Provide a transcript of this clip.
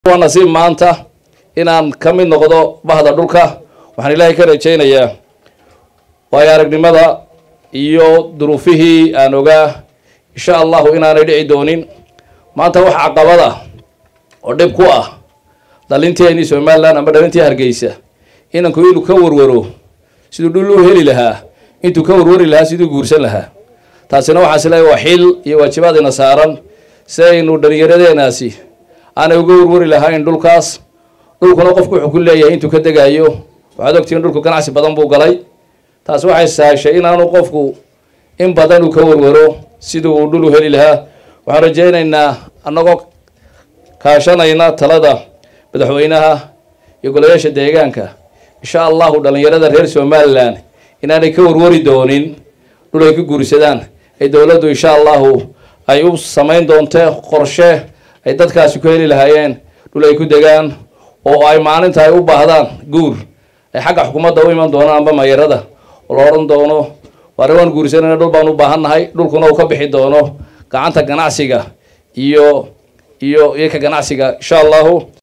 nasiib maanta inaan ka mid noqdo bahda dhulka waxaan ilaahay ka rajaynayaa waayo aragnimada iyo duruufihii aan ogaa insha allahu inaanay dhici doonin maanta wax caqabada oo dhib ku ah dhalinteennii Somaliland ama dhalintii Hargeysa inanku inuu ka warwaro siduu dhul u heli lahaa intuu ka warwari lahaa siduu guursan lahaa taasina waxaa silay waa xil iyo waajibaadina saaran saynu dhalinyaradeenaasi ana uga warwari lahayn dhulkaas dhulkuna qofku wuxuu ku leeyahay intuu ka degayo waxaad ogtiin dhulku ganacsi badan buu galay taas waxay saashay inaanu qofku in badan uu ka warwaro siduu uu dhul u heli lahaa waxaan rajaynaynaa annagoo kaashanayna talada madaxweynaha iyo golayaasha deegaanka insha allahu dhalinyarada reer Somaliland inaanay ka warwari doonin dhul ay ku guursadaan ay dawladdu insha allahu ay u samayn doonto qorshe ay dadkaasi ku heli lahaayeen dhul ay ku degaan oo ay maalinta ay u baahdaan guur ay xagga xukuumadda u iman doonaan amba maayarada oo la oran doono waan guursanayna dhul baan u baahannahay dhulkuna uu ka bixi doono gacanta ganacsiga iyo ka ganacsiga insha allahu